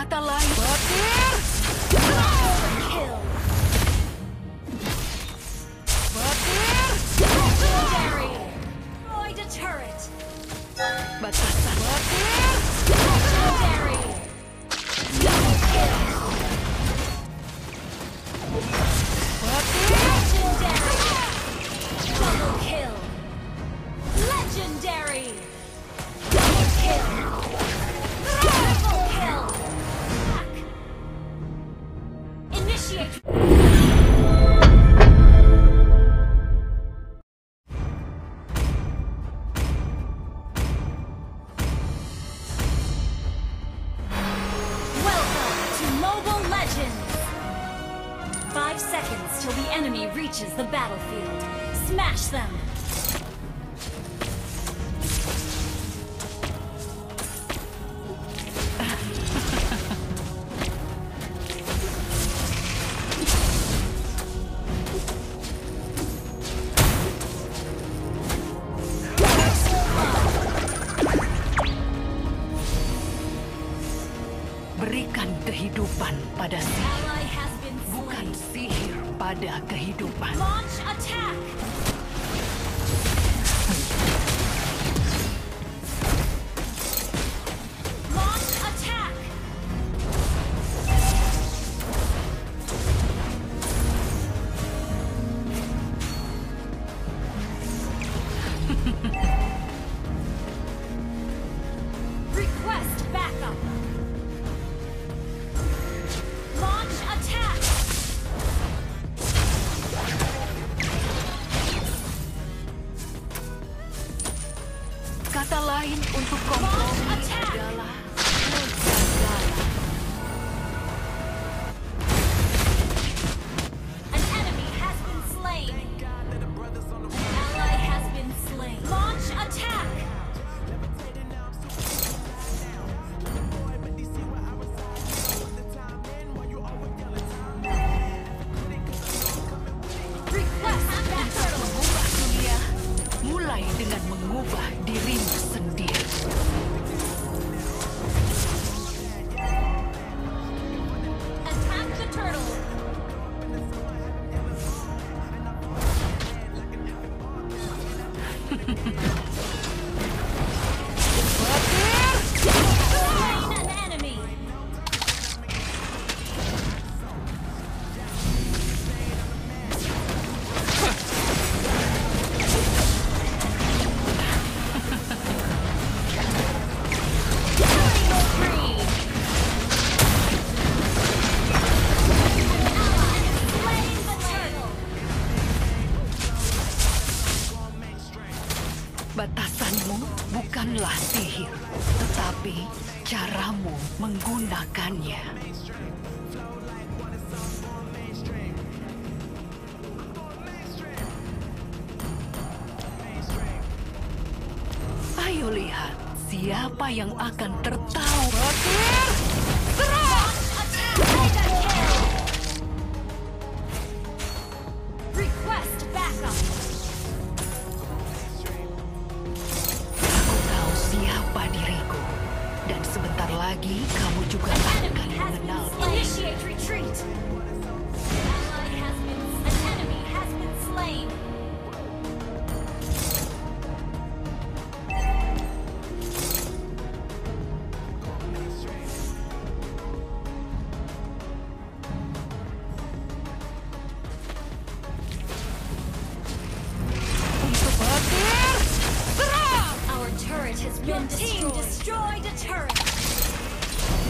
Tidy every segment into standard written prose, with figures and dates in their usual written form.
Kata lain, petir! Kill. Petir! Legendary. Destroyed a turret. Batasan. Petir! Legendary. Double kill. Petir! Legendary. Double kill. Legendary. Double kill. Triple kill. Back. Initiate. Welcome to Mobile Legends! 5 seconds till the enemy reaches the battlefield. Smash them! Berikan kehidupan pada sihir, Ally has been bukan slain. sihir pada kehidupan. Launch attack! Launch attack! Request backup! Launch attack! Kata lain untuk kompromi Attack! adalah kegagalan. An enemy has been slain. An ally has been slain. Launch attack! Request backup! Mengubah dunia mulai dengan mengubah dirimu sendiri. Attack the turtle! Slain an enemy! Killing spree! An ally has slain the turtle! Batasanmu bukanlah sihir, tetapi caramu menggunakannya. Ayo lihat siapa yang akan tertawa. Petir! Serang! Attack! Mega kill! Request backup! Aku tahu siapa diriku, dan sebentar lagi kamu juga An akan enemy has been mengenal. slain. Initiate retreat! An enemy has been slain. Untuk petir! Serang! Our turret has been destroyed. Destroyed a turret.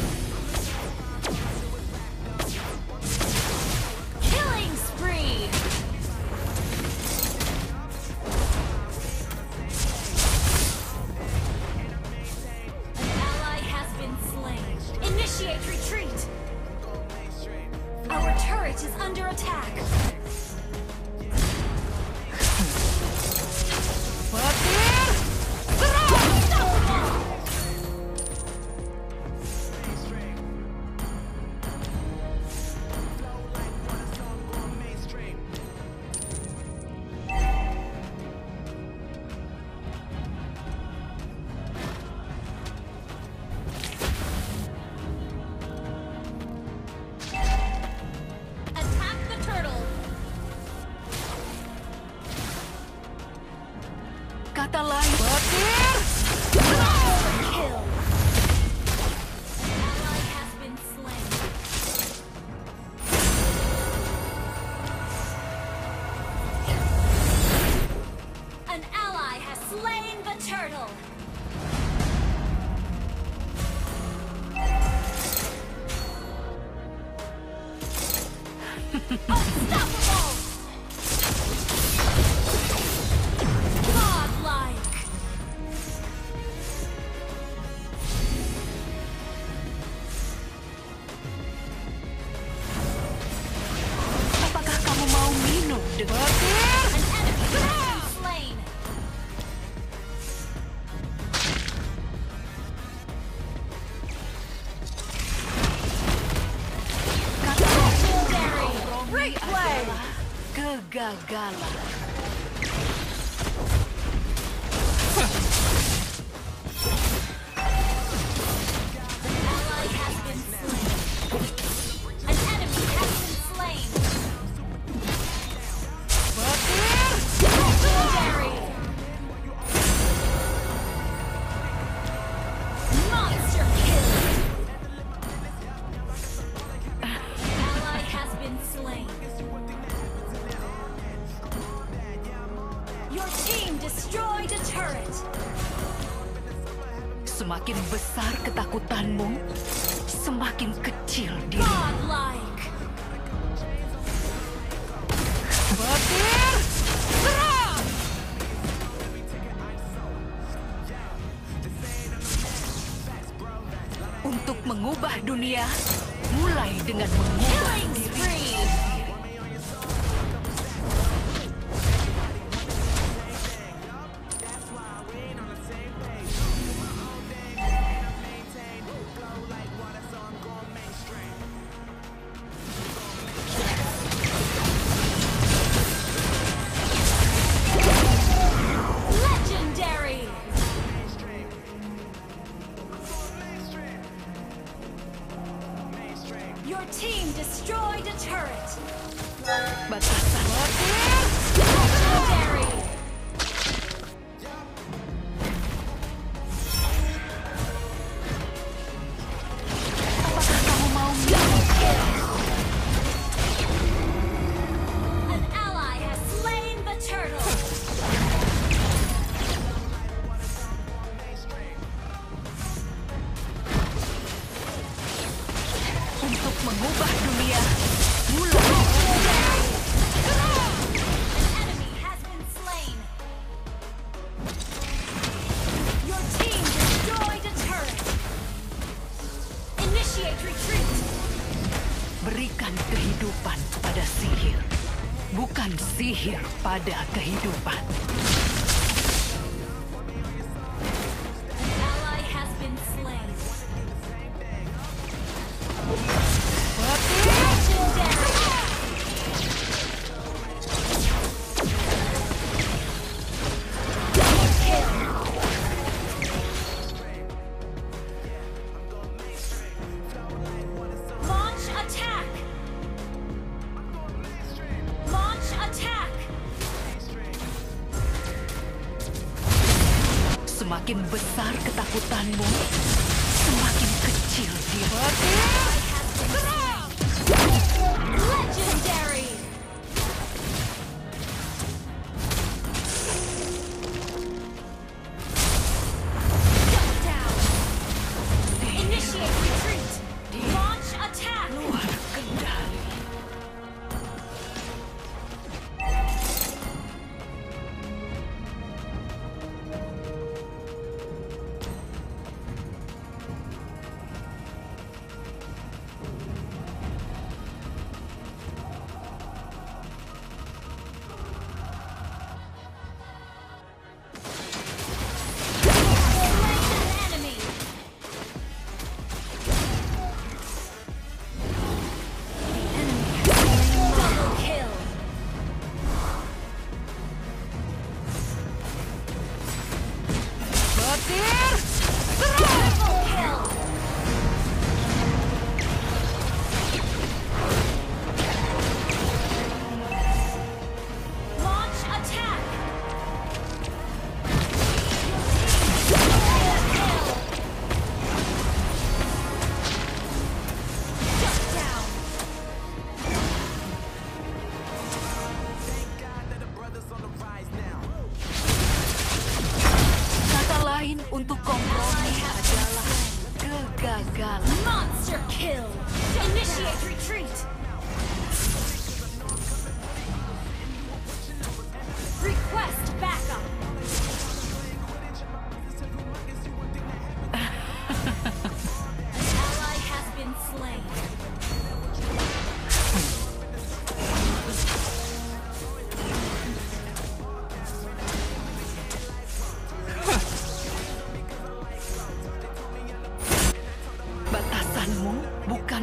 kata lain. Petir! Kill. An ally has been slain. An ally has slain the turtle. Unstoppable! Godlike! Apakah kamu mau minum dengan petir? An enemy has been slain. Legendary! Great play! Kegagalan. Ally has been slain. An enemy has been slain. Petir! Legendary! Monster kill! Ally has been slain. Your team destroyed a turret. Semakin besar ketakutanmu, semakin kecil diri. Godlike! Petir! Serang! Untuk mengubah dunia, mulai dengan mengubah Killing diri. spree! Legendary! Your team destroyed a turret. Batasan. Petir! Legendary! Apakah kamu mau minum? An ally has slain the turtle. Untuk mengubah dunia, mulai. An enemy has been slain. Your team destroyed a turret. Initiate retreat. Berikan kehidupan pada sihir, bukan sihir pada kehidupan. An ally has been slain. Petir! Legendary! Double kill. Launch attack. Launch attack. Semakin besar ketakutanmu, semakin kecil diri. Ally has been slain. Legendary! Shut down. Initiate retreat. Launch attack. Luar kendali.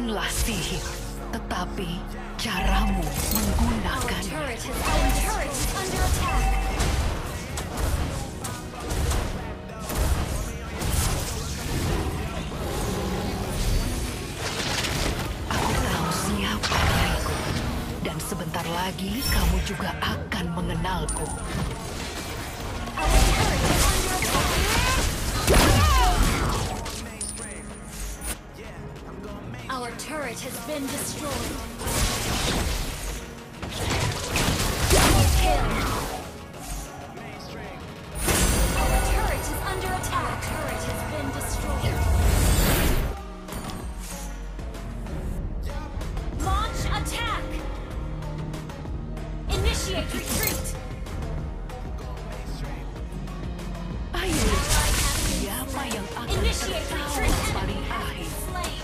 bukanlah sihir, tetapi caramu menggunakannya. Our turret is under attack. Aku tahu siapa diriku, dan sebentar lagi kamu juga akan mengenalku. Our turret is under attack. Our turret has been destroyed. Double kill. Our turret is under attack. Our turret has been destroyed. Launch attack. Initiate retreat. Ayo, siapa yang akan Initiate tertawa retreat. paling Enemy has akhir? been slain.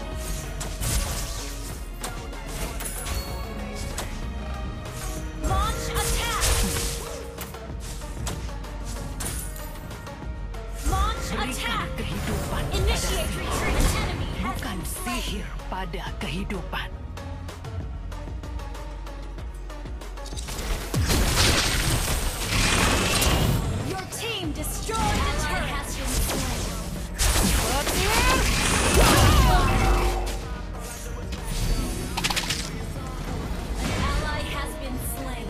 Launch attack. Launch Berikan attack. kehidupan pada Initiate sihir, retreat. An enemy has bukan been slain. sihir pada kehidupan. Your team destroyed the turret. Has been slain. An ally has been slain.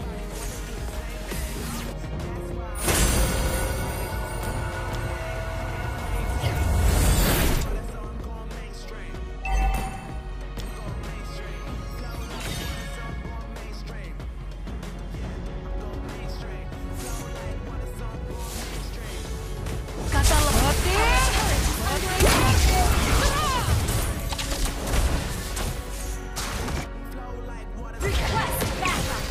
Kata lepetir, Request backup.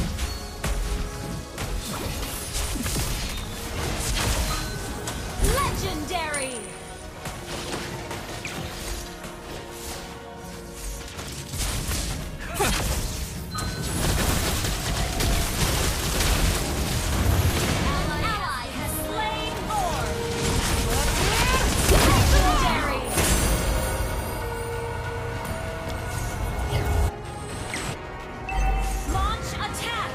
Legendary. Ally has slain Lord. Legendary. Launch attack.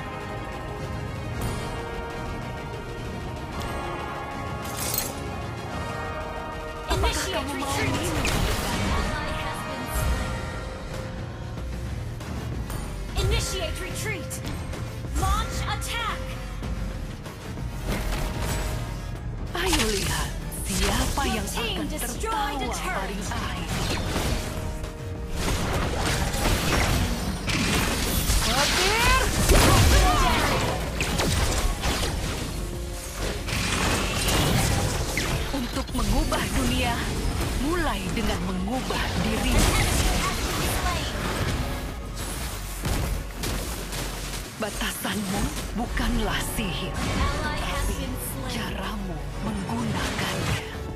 Initiate kamu mau retreat. minum? Ally has been slain. Initiate retreat. Launch attack. Ayo lihat siapa Your yang team akan destroyed a tertawa turret. paling akhir. Untuk mengubah dunia, mulai dengan mengubah dirimu. Batasanmu bukanlah sihir, Ally has tapi been slain. caramu menggunakannya.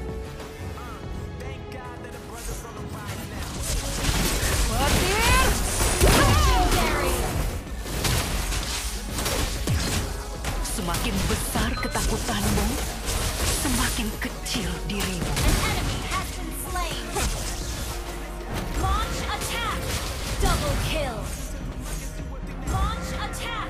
Legendary. Semakin besar ketakutanmu, semakin kecil dirimu. An enemy has been slain. Launch attack. Double kill. Launch attack.